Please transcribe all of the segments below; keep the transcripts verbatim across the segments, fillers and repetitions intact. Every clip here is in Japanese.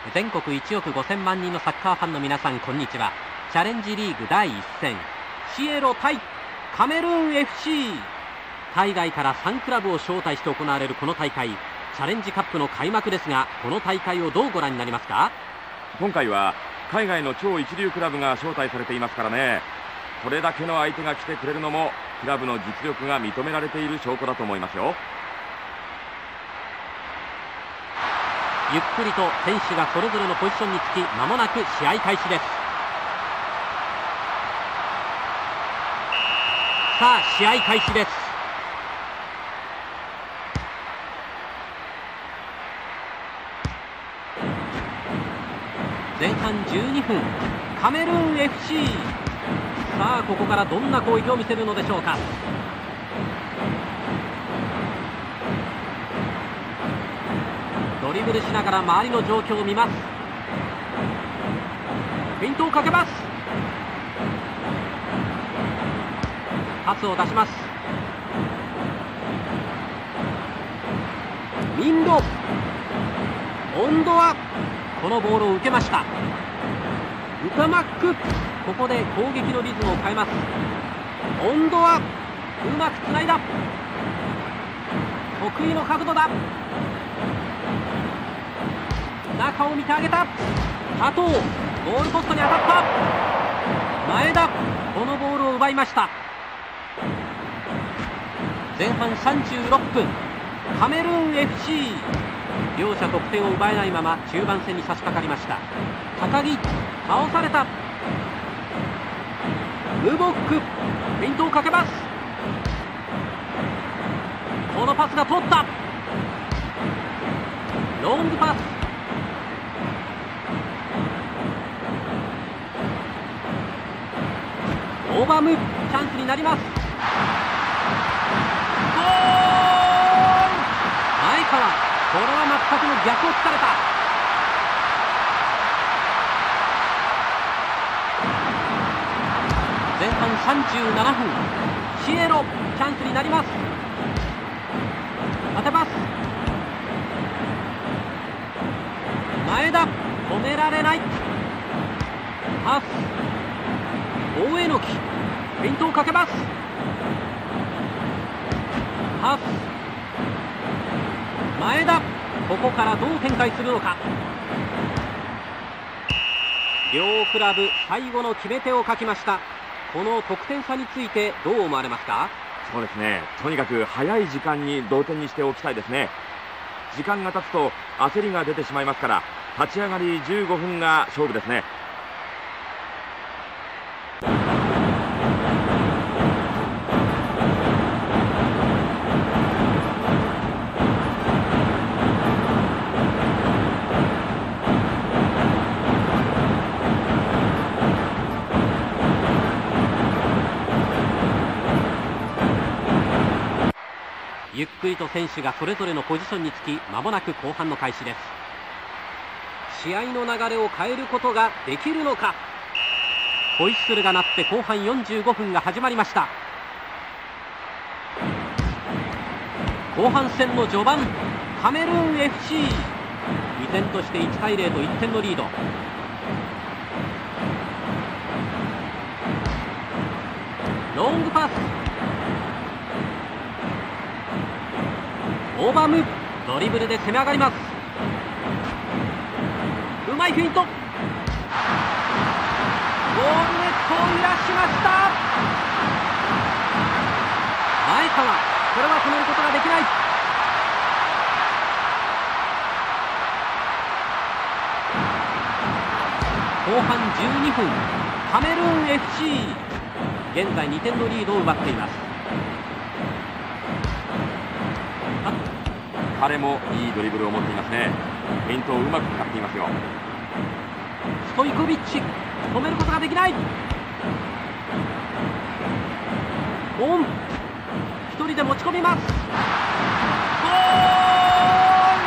全国いちおくごせんまん人のサッカーファンの皆さん、こんにちは。チャレンジリーグだいいっ戦、シエロ対カメルーン エフシー。 海外からさんクラブを招待して行われるこの大会、チャレンジカップの開幕ですが、この大会をどうご覧になりますか？ 今回は海外の超一流クラブが招待されていますからね。これだけの相手が来てくれるのもクラブの実力が認められている証拠だと思いますよ。 ゆっくりと選手がそれぞれのポジションにつき、間もなく試合開始です。さあ試合開始です。前半じゅうにふん、カメルーン エフシー。 さあここからどんな攻撃を見せるのでしょうか。ドリブルしながら周りの状況を見ます。フェイントをかけます。パスを出します。ミンド、温度はこのボールを受けました。ウタマック、ここで攻撃のリズムを変えます。温度はうまくつないだ。得意の角度だ。中を見てあげた。加藤、ゴールポストに当たった。前田、このボールを奪いました。前半さんじゅうろっぷん、カメルーン エフシー。 両者得点を奪えないまま中盤戦に差し掛かりました。高木、倒された。ムボック、フェイントをかけます。このパスが通った。ロングパス。オーバーム、チャンスになります。ゴール、前川、これは全くの逆を突かれた。前半さんじゅうななふん、シエロ、チャンスになります。縦パス、前田、止められない。パス、大榎木、フェイントをかけます。パス、前田、ここからどう展開するのか。両クラブ最後の決め手を欠きました。この得点差についてどう思われますか？ そうですね、とにかく早い時間に同点にしておきたいですね。時間が経つと焦りが出てしまいますから、立ち上がりじゅうごふんが勝負ですね。 ゆっくりと選手がそれぞれのポジションにつき、間もなく後半の開始です。試合の流れを変えることができるのか。ホイッスルが鳴って後半よんじゅうごふんが始まりました。後半戦の序盤、カメルーン エフシー、 依然としていちたいゼロといってんのリード。ロングパス、オーバーム、ドリブルで攻め上がります。うまいフェイント、ゴールネットを揺らしました。前川、これは止めることができない。後半じゅうにふん、カメルーン エフシー、 現在にてんのリードを奪っています。 彼もいいドリブルを持っていますね。フェイントをうまく使っていますよ。 ストイコビッチ、止めることができない。オン、一人で持ち込みます。ゴール、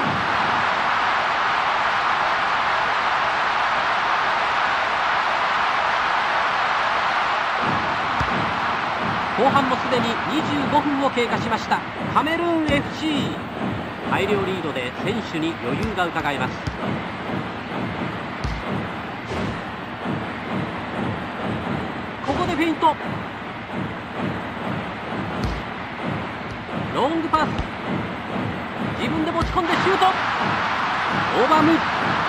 後半もすでににじゅうごふんを経過しました。カメルーン エフシー、大量リードで選手に余裕がうかがえます。 でフェイント。ロングパス、自分で持ち込んでシュート。オバム、ゴール。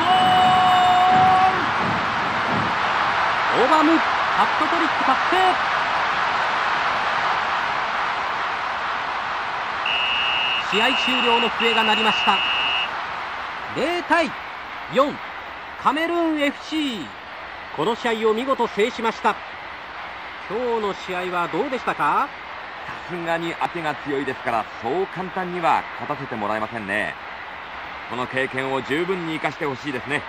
オバム、ハットトリック達成。試合終了の笛が鳴りました。ゼロたいよん、カメルーン エフシー。 この試合を見事制しました。今日の試合はどうでしたか？ さすがに相手が強いですから、そう簡単には勝たせてもらえませんね。この経験を十分に生かしてほしいですね。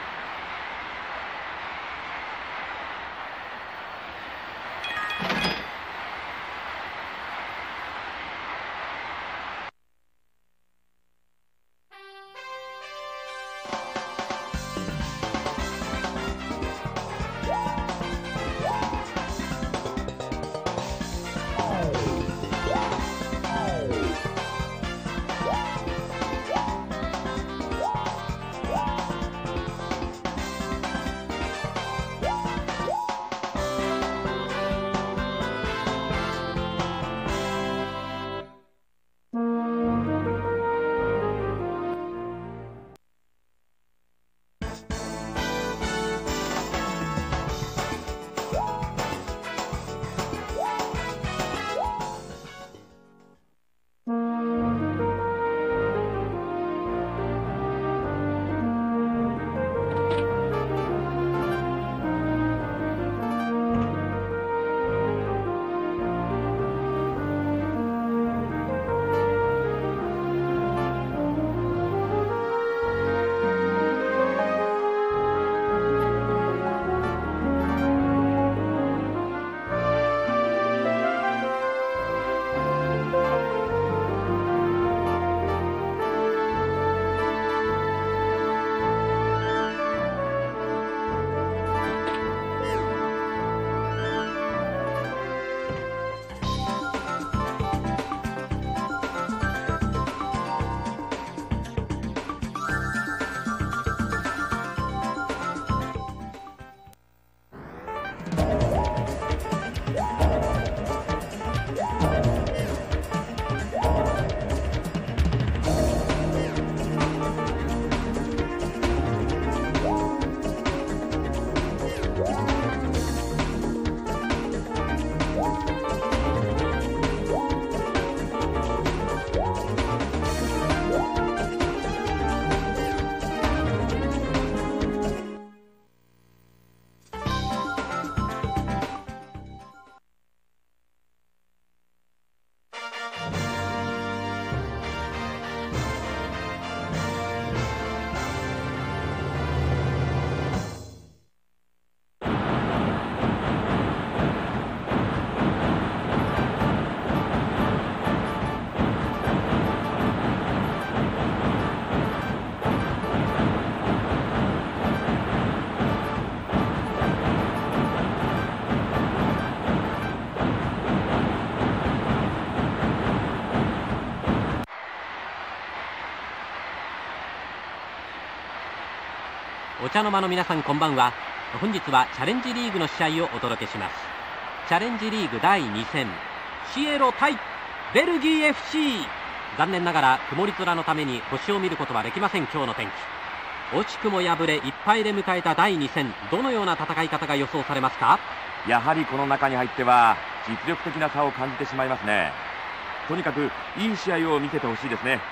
お茶の間の皆さん、こんばんは。本日はチャレンジリーグの試合をお届けします。チャレンジリーグだいに戦、シエロ対ベルギー エフシー。 残念ながら曇り空のために星を見ることはできません。今日の天気、惜しくも敗れいっ敗で迎えただいに戦、どのような戦い方が予想されますか？ やはりこの中に入っては実力的な差を感じてしまいますね。とにかくいい試合を見せてほしいですね。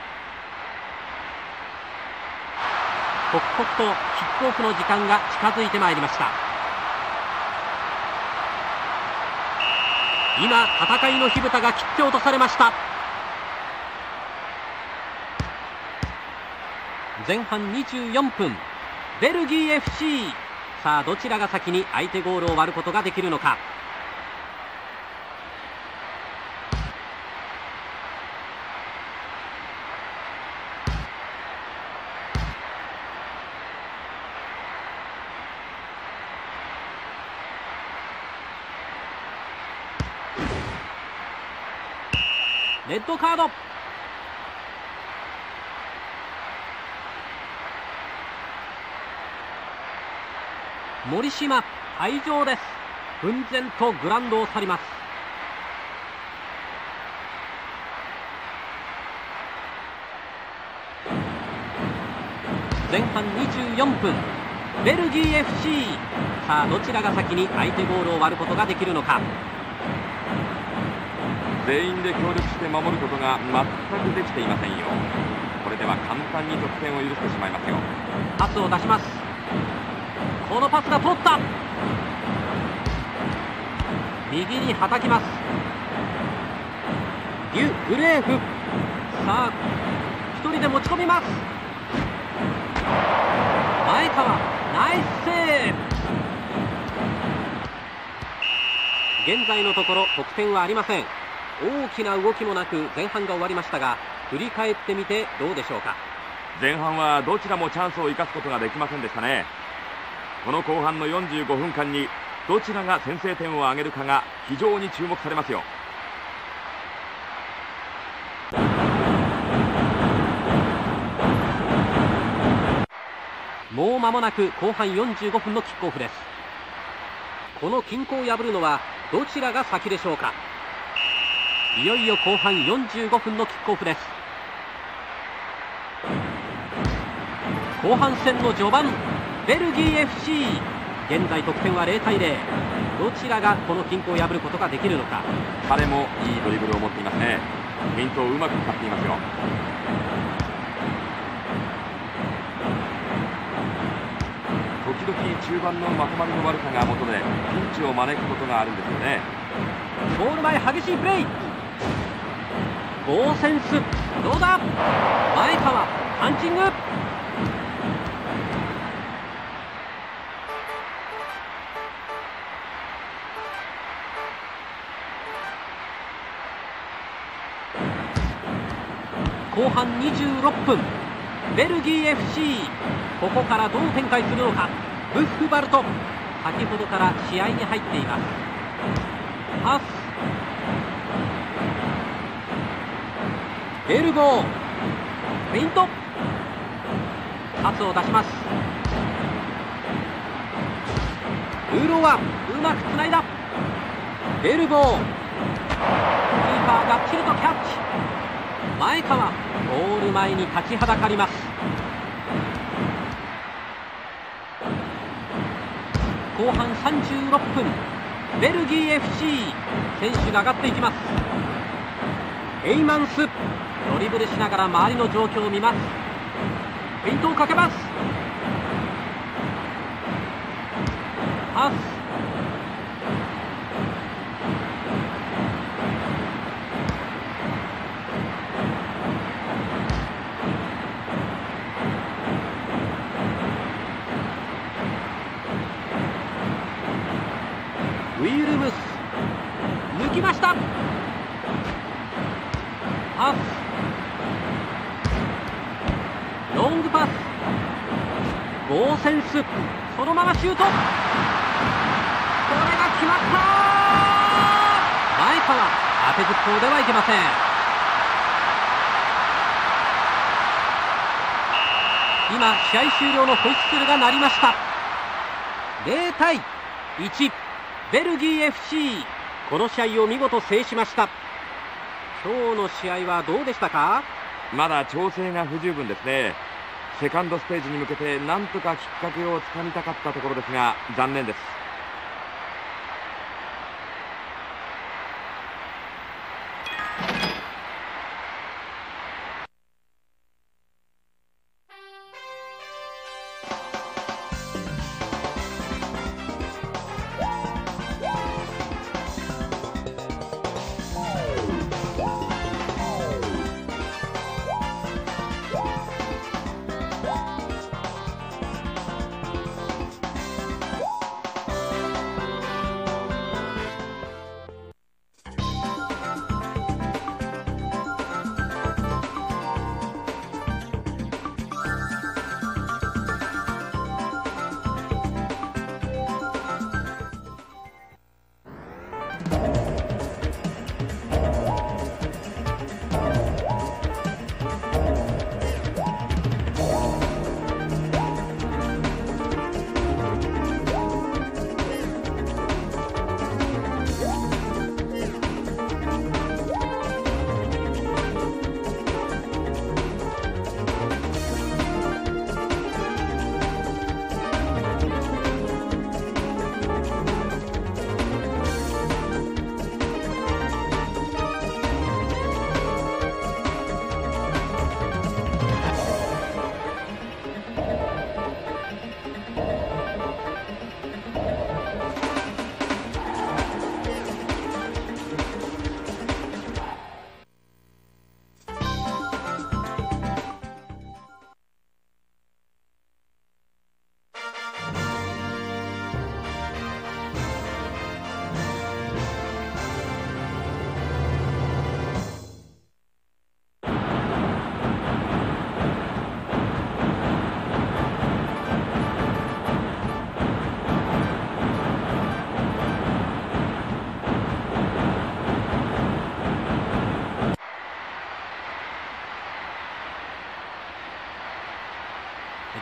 刻々とキックオフの時間が近づいてまいりました。今戦いの火蓋が切って落とされました。前半にじゅうよんぷん、ベルギー エフシー。 さあどちらが先に相手ゴールを割ることができるのか。レッドカード。森島退場です。 奮然とグラウンドを去ります。前半にじゅうよんぷん、ベルギー エフシー。 さあどちらが先に相手ゴールを割ることができるのか。 全員で協力して守ることが全くできていませんよ。これでは簡単に得点を許してしまいますよ。 パスを出します。このパスが通った。右にはたきます。デュ・グレーフ。さあ一人で持ち込みます。前川ナイスセーブ。現在のところ得点はありません。大きな動きもなく前半が終わりましたが、振り返ってみてどうでしょうか。 前半はどちらもチャンスを生かすことができませんでしたね。この後半のよんじゅうごふんかんにどちらが先制点を挙げるかが非常に注目されますよ。 もう間もなく後半よんじゅうごふんのキックオフです。この均衡を破るのはどちらが先でしょうか。いよいよ後半よんじゅうごふんのキックオフです。後半戦の序盤、ベルギー エフシー。 現在得点はゼロたいゼロ。どちらがこの均衡を破ることができるのか。 彼もいいドリブルを持っていますね。フェイントをうまく使っていますよ。時々中盤のまとまりの悪さが元でピンチを招くことがあるんですよね。 ゴール前激しいプレー。ゴーセンスどうだ。前川パンチング。後半にじゅうろっぷん、ベルギー エフシー。 ここからどう展開するのか。ブッフバルト、先ほどから試合に入っています。パス、ベルゴー、フェイント、パスを出します。ウーロはうまくつないだ。ベルゴー、キーパーがっちりとキャッチ。前川、ゴール前に立ちはだかります。後半さんじゅうろっぷん、ベルギー エフシー。 選手が上がっていきます。エイマンス、ドリブルしながら周りの状況を見ます。フェイントをかけます。パス、ウィルムス、抜きました。パス、ロングパス、ゴーセンス、そのままシュート。これが決まった。前川、当てずっぽうではいけません。今試合終了のホイッスルが鳴りました。ゼロたいいち、ベルギー エフシー。 この試合を見事制しました。今日の試合はどうでしたか。 まだ調整が不十分ですね。セカンドステージに向けてなんとかきっかけをつかみたかったところですが残念です。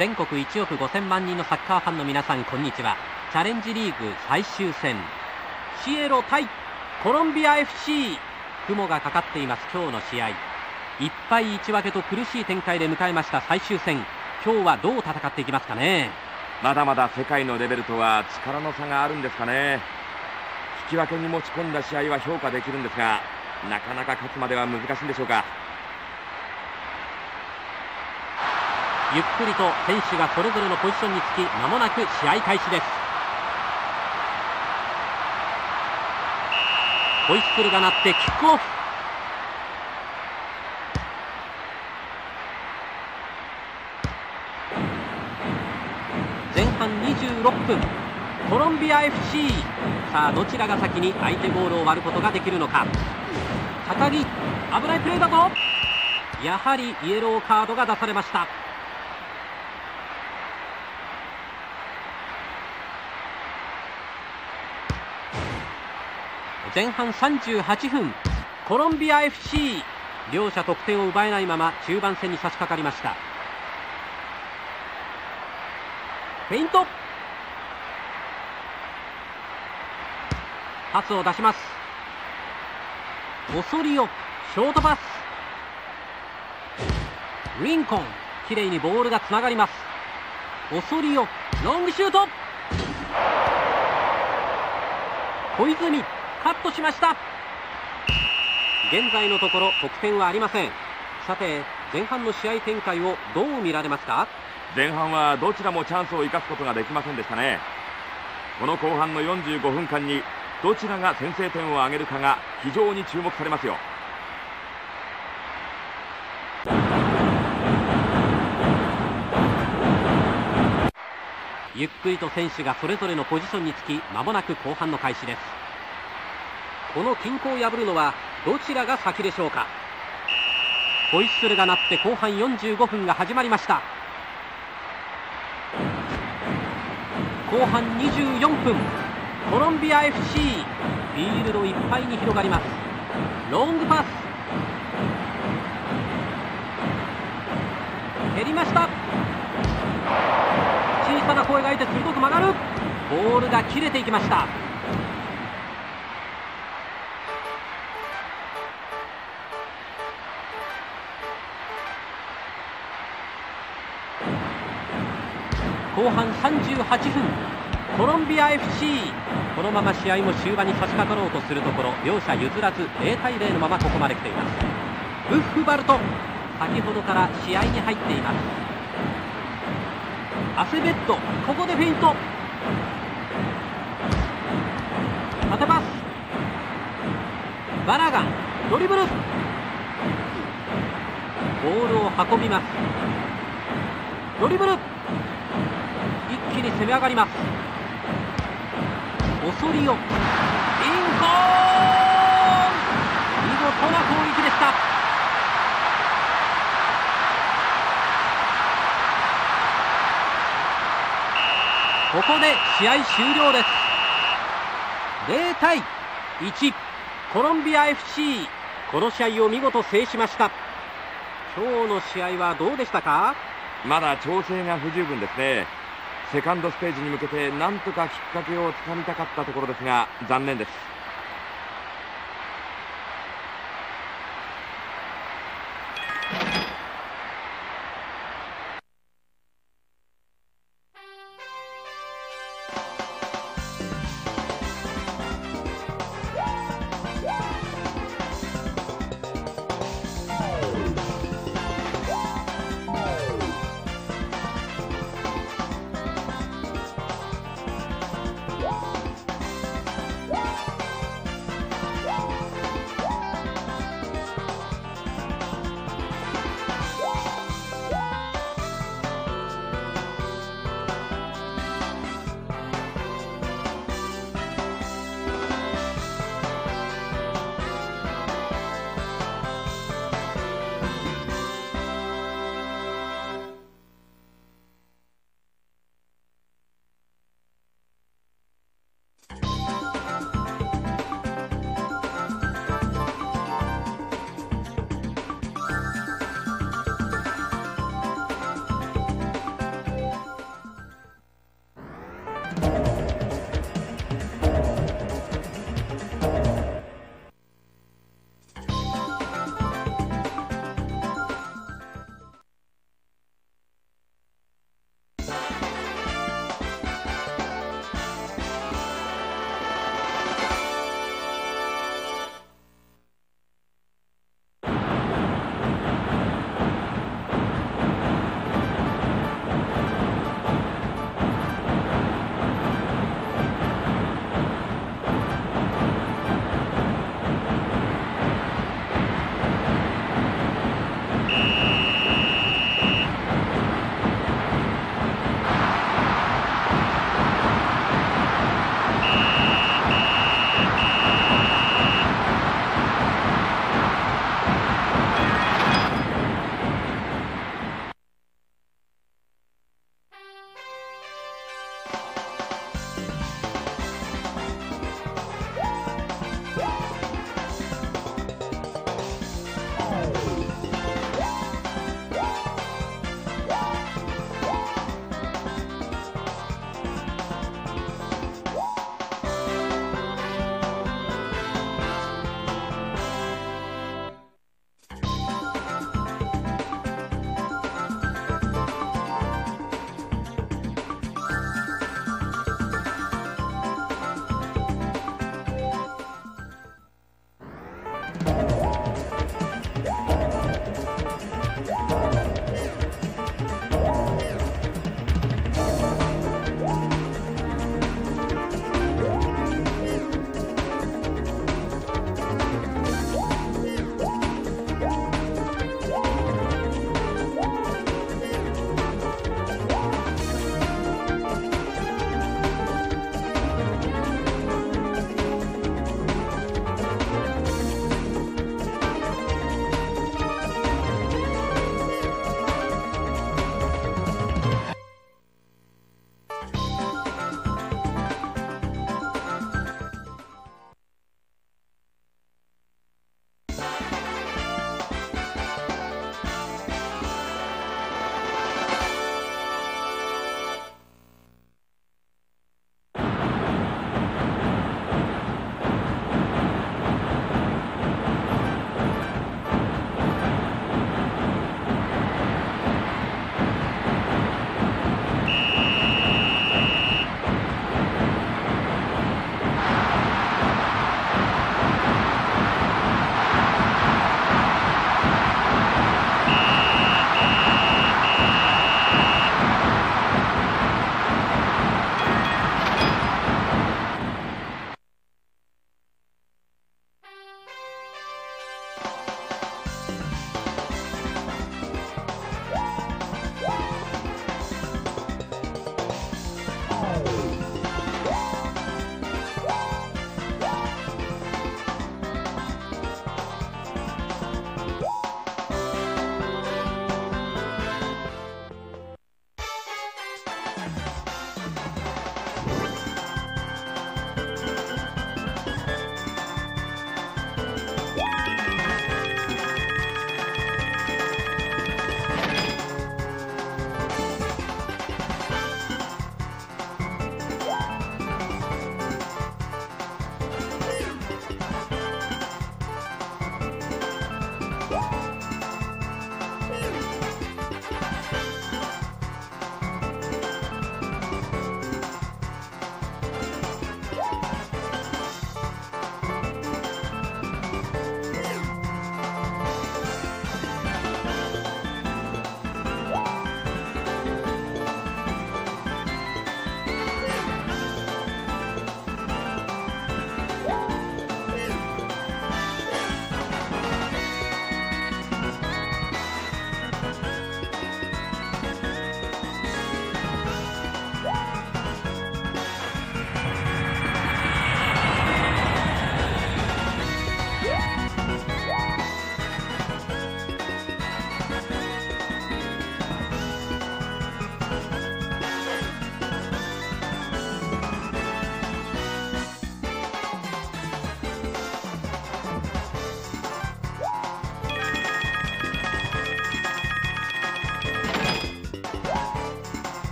全国いちおくごせんまん人のサッカーファンの皆さん、こんにちは。チャレンジリーグ最終戦、シエロ対コロンビア エフシー。 雲がかかっています今日の試合。いっぱいいち分けと苦しい展開で迎えました最終戦。今日はどう戦っていきますかね。 まだまだ世界のレベルとは力の差があるんですかね。引き分けに持ち込んだ試合は評価できるんですが、なかなか勝つまでは難しいんでしょうか。 ゆっくりと選手がそれぞれのポジションにつき、間もなく試合開始です。ホイッスルが鳴ってキックオフ。前半にじゅうろっぷん、コロンビア エフシー。 さあどちらが先に相手ゴールを割ることができるのか。高木、危ないプレーだと、やはりイエローカードが出されました。前半さんじゅうはちふん、コロンビア エフシー。 両者得点を奪えないまま中盤戦に差し掛かりました。フェイント、パスを出します。オソリオ、ショートパス。リンコン、きれいにボールがつながります。オソリオ、ロングシュート。小泉、カットしました。現在のところ得点はありません。さて前半の試合展開をどう見られますか。 前半はどちらもチャンスを生かすことができませんでしたね。この後半のよんじゅうごふんかんにどちらが先制点を挙げるかが非常に注目されますよ。 ゆっくりと選手がそれぞれのポジションにつき、間もなく後半の開始です。この均衡を破るのはどちらが先でしょうか。ホイッスルが鳴って後半よんじゅうごふんが始まりました。後半にじゅうよんぷん、コロンビア エフシー。 フィールドいっぱいに広がります。ロングパス、蹴りました。小さな声が開いて鋭く曲がる。ボールが切れていきました。後半さんじゅうはちふん、コロンビア エフシー。 このまま試合も終盤に差し掛かろうとするところ、両者譲らずゼロたいゼロのままここまで来ています。ウッフバルト、先ほどから試合に入っています。アセベット、ここでフェイント、縦パス、バラガン、ドリブル、ボールを運びます。ドリブル、一気に攻め上がります。オソリオ、インコーン、見事な攻撃でした。ここで試合終了です。ゼロたいいち、コロンビア エフシー。 この試合を見事制しました。今日の試合はどうでしたか。 まだ調整が不十分ですね。セカンドステージに向けてなんとかきっかけをつかみたかったところですが残念です。